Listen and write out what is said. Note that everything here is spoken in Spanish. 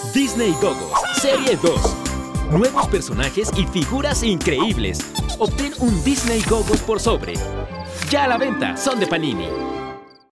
Disney Gogo, Serie 2. Nuevos personajes y figuras increíbles. Obtén un Disney Gogos por sobre. Ya a la venta, son de Panini.